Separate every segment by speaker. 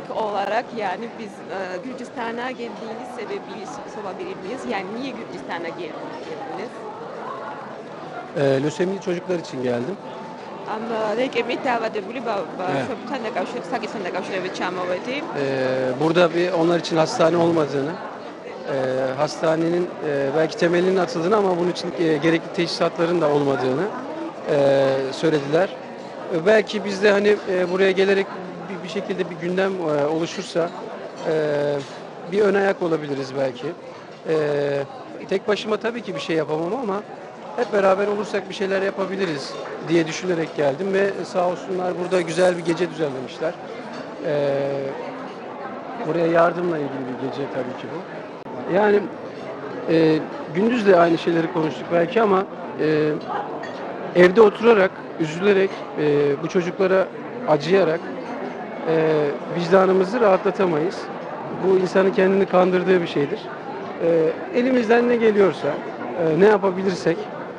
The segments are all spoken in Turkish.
Speaker 1: olarak yani biz Gürcistan'a geldiğiniz sebebi sorabilir miyiz? Yani niye Gürcistan'a geldiniz?
Speaker 2: Lösemili çocuklar için geldim.
Speaker 1: Neki mitavate buli
Speaker 2: Evet.
Speaker 1: sakit diciamo avete.
Speaker 2: Burada onlar için hastane olmadığını, hastanenin belki temelinin atıldığını ama bunun için gerekli teçhizatların da olmadığını söylediler. Belki biz de hani buraya gelerek bir şekilde bir gündem oluşursa bir ön ayak olabiliriz belki. Tek başıma tabii ki bir şey yapamam ama hep beraber olursak bir şeyler yapabiliriz diye düşünerek geldim ve sağ olsunlar burada güzel bir gece düzenlemişler. Buraya yardımla ilgili bir gece tabii ki bu. Yani gündüz de aynı şeyleri konuştuk belki ama evde oturarak, üzülerek, bu çocuklara acıyarak vicdanımızı rahatlatamayız. Bu insanın kendini kandırdığı bir şeydir. Elimizden ne geliyorsa, ne yapabilirsek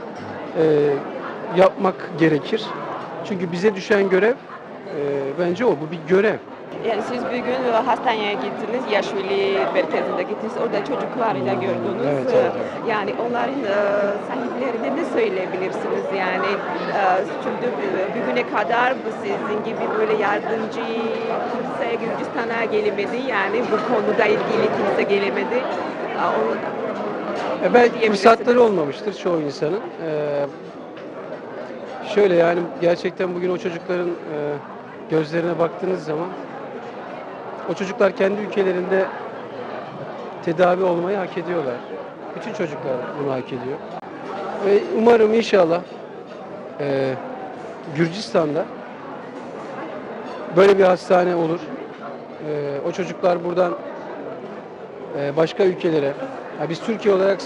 Speaker 2: yapmak gerekir. Çünkü bize düşen görev bence o. Bu bir görev.
Speaker 1: Yani siz bir gün hastaneye gittiniz, yaş veli merkezinde gittiniz, orada çocuklarla gördünüz.
Speaker 2: Evet.
Speaker 1: Yani onların sahiplerine ne söyleyebilirsiniz? Yani çünkü bugüne kadar bu sizin gibi böyle yardımcı kimse Gürcistan'a gelemedi. Yani bu konuda ilgili kimse gelemedi.
Speaker 2: Belki fırsatları olmamıştır çoğu insanın. Şöyle yani gerçekten bugün o çocukların gözlerine baktığınız zaman o çocuklar kendi ülkelerinde tedavi olmayı hak ediyorlar. Bütün çocuklar bunu hak ediyor. Ve umarım inşallah Gürcistan'da böyle bir hastane olur. O çocuklar buradan başka ülkelere, biz Türkiye olarak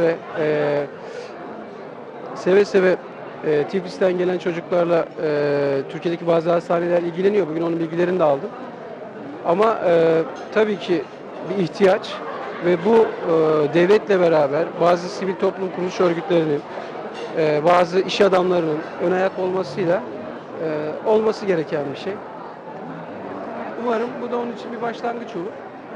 Speaker 2: seve seve Tiflis'ten gelen çocuklarla Türkiye'deki bazı hastaneler ilgileniyor. Bugün onun bilgilerini de aldım. Ama tabii ki bir ihtiyaç ve bu devletle beraber bazı sivil toplum kuruluş örgütlerinin, bazı iş adamlarının ön ayak olmasıyla olması gereken bir şey. Umarım bu da onun için bir başlangıç olur.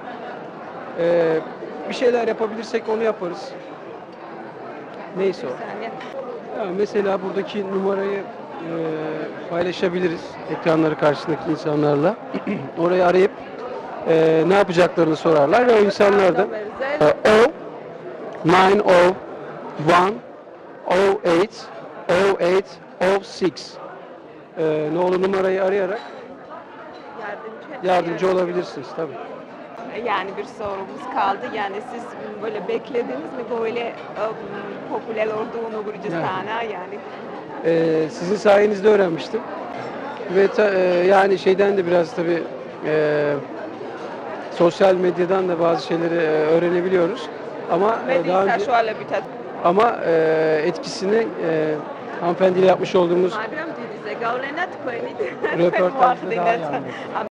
Speaker 2: Bir şeyler yapabilirsek onu yaparız. Neyse o. Yani mesela buradaki numarayı paylaşabiliriz ekranları karşısındaki insanlarla. Orayı arayıp ne yapacaklarını sorarlar ve o insanlar da 0911 08 nolu numarayı arayarak yardımcı olabilirsiniz tabii.
Speaker 1: Yani bir sorumuz kaldı. Yani siz böyle beklediniz mi böyle popüler olduğunu Gürcistan'a yani?
Speaker 2: Sizin sayenizde öğrenmiştim. Ve yani şeyden de biraz tabii sosyal medyadan da bazı şeyleri öğrenebiliyoruz. Ama daha önce etkisini hanımefendiyle yapmış olduğumuz röportajda daha iyi anladım.